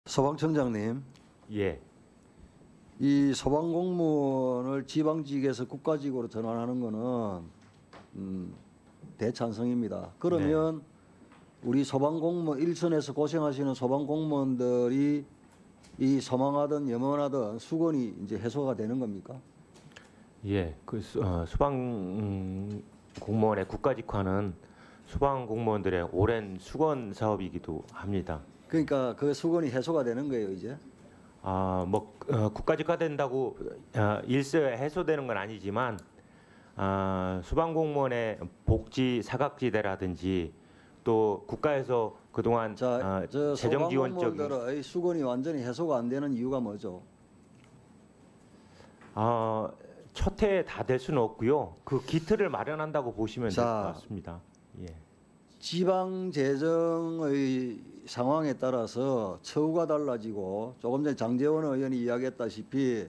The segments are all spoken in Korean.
소방청장님, 예, 이 소방공무원을 지방직에서 국가직으로 전환하는 것은 대찬성입니다. 그러면 우리 소방공무원 일선에서 고생하시는 소방공무원들이 이 소망하든 염원하든 수건이 이제 해소가 되는 겁니까? 예. 소방 공무원의 국가직화는 소방 공무원들의 오랜 수건 사업이기도 합니다. 그러니까 그 수건이 해소가 되는 거예요, 이제. 국가직화 된다고 일세 해소되는 건 아니지만 소방 공무원의 복지 사각지대라든지 또 국가에서 그동안 저 재정 지원적인 소방공무원들의 수건이 완전히 해소가 안 되는 이유가 뭐죠? 첫 해에 다 될 수는 없고요. 그 기틀을 마련한다고 보시면 될 것 자, 같습니다. 예. 지방 재정의 상황에 따라서 처우가 달라지고 조금 전에 장제원 의원이 이야기했다시피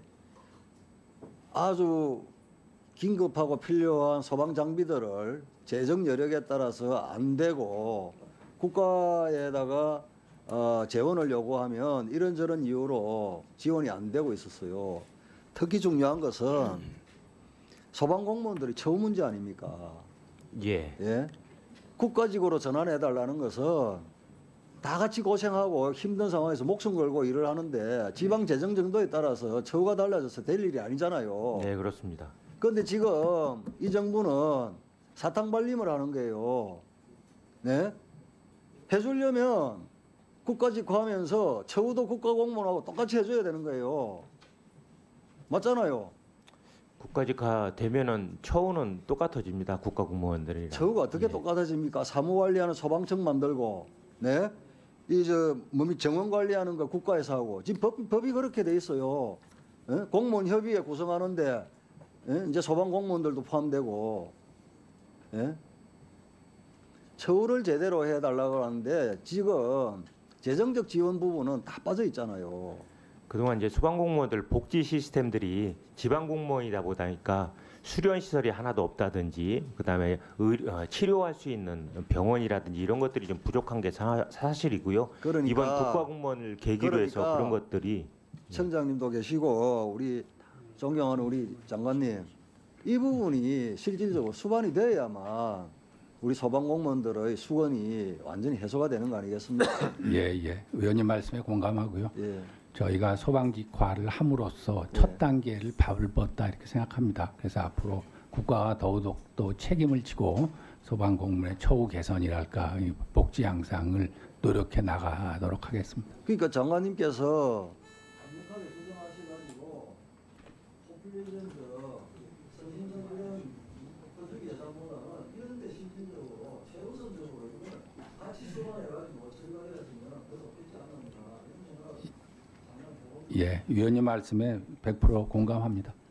아주 긴급하고 필요한 소방 장비들을 재정 여력에 따라서 안 되고 국가에다가 재원을 요구하면 이런저런 이유로 지원이 안 되고 있었어요. 특히 중요한 것은 소방 공무원들이 처우 문제 아닙니까? 예. 예? 국가직으로 전환해 달라는 것은 다 같이 고생하고 힘든 상황에서 목숨 걸고 일을 하는데 지방 재정 정도에 따라서 처우가 달라져서 될 일이 아니잖아요. 네, 그렇습니다. 그런데 지금 이 정부는 사탕발림을 하는 거예요. 네? 해주려면 국가직화하면서 처우도 국가공무원하고 똑같이 해줘야 되는 거예요. 맞잖아요. 국가직화 되면은 처우는 똑같아집니다. 국가 공무원들이랑. 처우가 어떻게 똑같아집니까? 사무관리하는 소방청 만들고, 네? 정원 관리하는 거 국가에서 하고 지금 법이 그렇게 돼 있어요. 예? 공무원 협의회 구성하는데 예? 이제 소방 공무원들도 포함되고, 예? 처우를 제대로 해달라고 하는데 지금 재정적 지원 부분은 다 빠져 있잖아요. 그동안 이제 소방 공무원들 복지 시스템들이 지방 공무원이다 보니까 수련 시설이 하나도 없다든지 그다음에 치료할 수 있는 병원이라든지 이런 것들이 좀 부족한 게 사실이고요. 그러니까, 이번 국가 공무원을 계기로 해서 그런 것들이 청장님도 계시고 우리 존경하는 우리 장관님 이 부분이 실질적으로 수반이 돼야만 우리 소방공무원들의 수건이 완전히 해소가 되는 거 아니겠습니까? 예. 의원님 말씀에 공감하고요. 예. 저희가 소방직화를 함으로써 첫 단계를 밟았다 이렇게 생각합니다. 그래서 앞으로 국가가 더더욱 또 책임을 지고 소방공무원의 처우 개선이랄까 복지 향상을 노력해 나가도록 하겠습니다. 그러니까 장관님께서 강력하게 주장하셔가지고 포퓰리즘적 선진적 이런 법적 예산보다는 이런 데 실질적으로 최우선적으로 이걸 같이 수반해가지고 처리하려면 그래서 없겠지 않았나 이런 생각을 예, 위원님 말씀에 100% 공감합니다.